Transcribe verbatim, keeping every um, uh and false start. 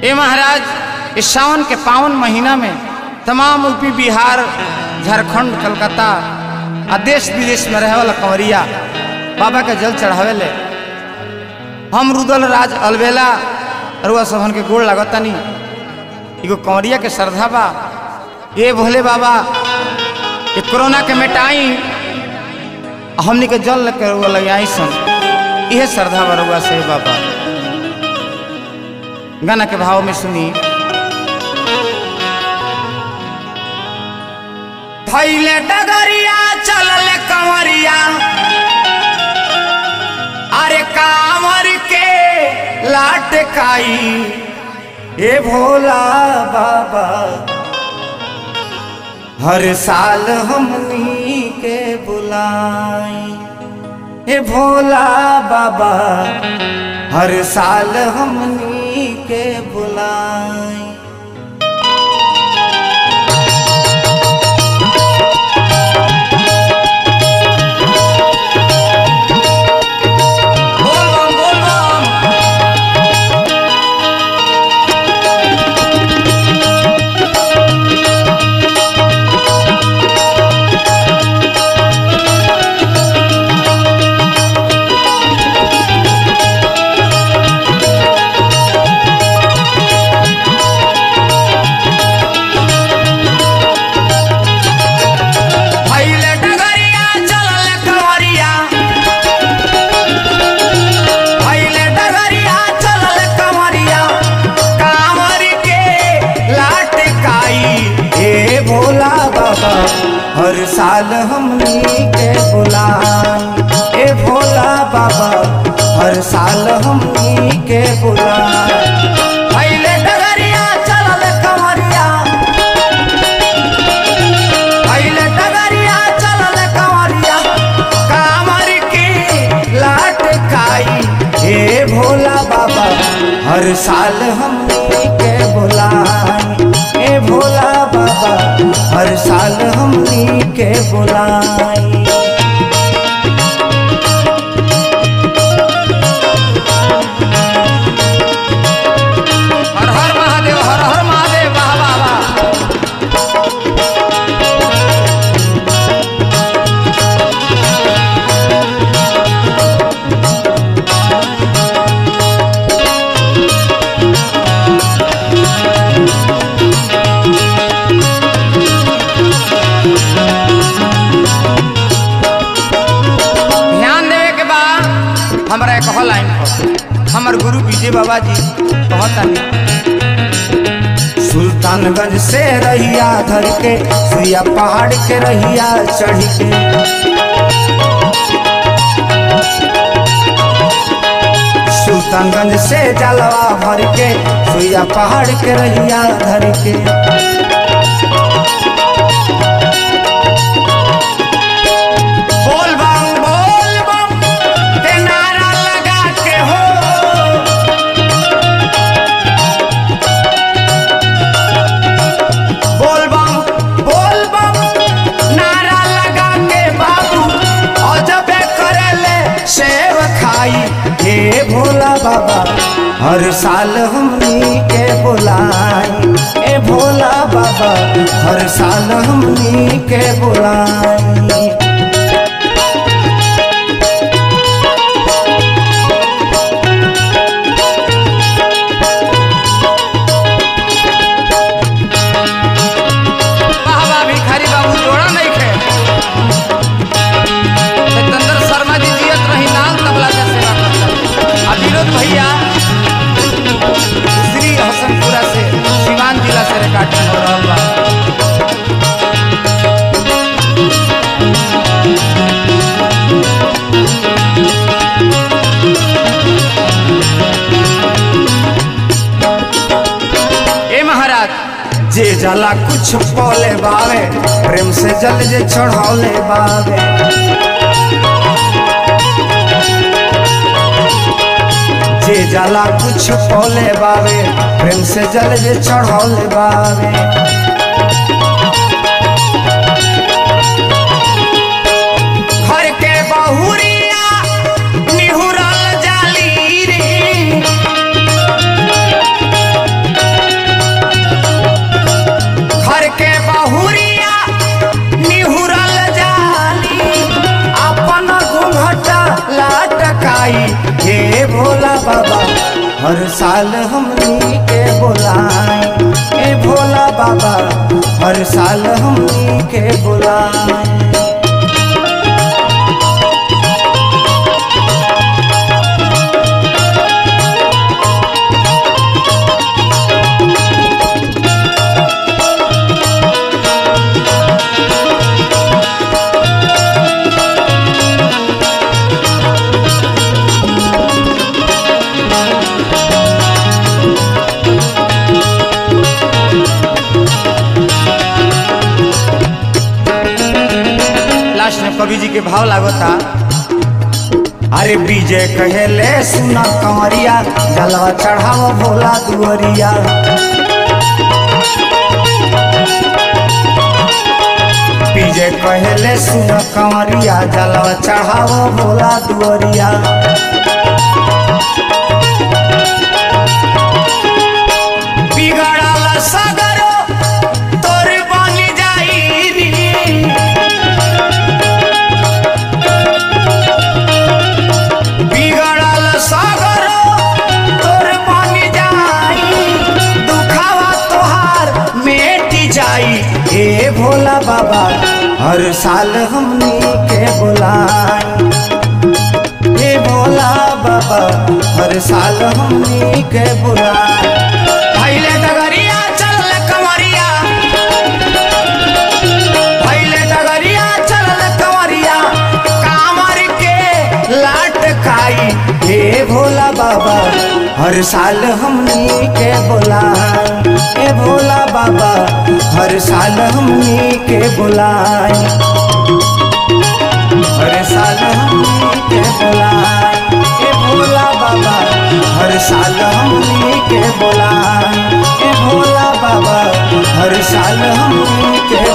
ये महाराज इस सावन के पावन महीना में तमाम यूपी बिहार झारखंड कलकत्ता आ देश विदेश में रहे वाला कंवरिया बाबा के जल चढ़ावे ले हम रुदल राज अलबेला रुआ सबन के गोड़ लागतानी एगो कंवरिया के श्रद्धा बा ये भोले बाबा ये कोरोना के मिटाई हमनी के जल लेकर रुआ लगाई सन यह श्रद्धा बा रुआ से बाबा। गाना के भाव में सुनी थैले डगरिया चलल कंवरिया अरे कांवर के लाटकाई ए भोला बाबा हर साल हमनी के बुलाई ए भोला बाबा हर साल हमनी के बुलाई। हर साल हमनी के बुलाई ए भोला बाबा हर साल हमनी के बुलाई। पहले डगरिया चलल कंवरिया पहले डगरिया चलल कंवरिया कांवर की लाटकाई ए भोला बाबा हर साल हमनी के बुलाई ए भोला बाबा हर साल हमनी के बुलाई। हर हर महादेव हर हर महादेव वाह वाह वाह। हमारा एक लाइन पर हमार गुरु विजय बाबा जी कहता सुल्तानगंज से रहिया धर के सुइया पहाड़ के रहिया चढ़ के सुल्तानगंज से जलवा भर के सुइया पहाड़ के रहिया धर के हे भोला बाबा हर साल हमनी के बुलाई ए भोला बाबा हर साल हमनी के बुलाई। भैया श्री हसनपुरा से सिवान जिला से रिकॉर्डिंग हो रहा बा। ए महाराज जे जला कुछ पौले बावे प्रेम से जल जे चढ़ौले बावे जे जला कुछ पौले बावे प्रेम से जल जे चढ़ौले बावे। घर के बहुरिया निहुरल जाली रे हर साल हमनी के बुलाए। ए भोला बाबा हर साल हमनी के बुलाए। कवि जी के भाव लागता। अरे विजय कहेले सुना कंवरिया जलवा चढ़ाओ भोला दुआरिया। विजय कहेले सुना कंवरिया जलवा चढ़ाओ भोला दुआरिया। बिगड़ल सगरो तोर बनी जाई री। ए भोला बाबा हर साल हमनी के बुलाए। ए भोला बाबा हर साल हमनी के बुलाए। भैले डगरिया चल कंवरिया, भैले डगरिया चल कंवरिया कांवर के लाटकाई। ए भोला बाबा हर साल हमनी के बुलाए। ए भोला बाबा हर साल हमनी के बुलाए। हर साल हमनी के बुलाए। ए भोला बाबा हर साल हमनी के बुलाए। ए भोला बाबा हर साल हमनी के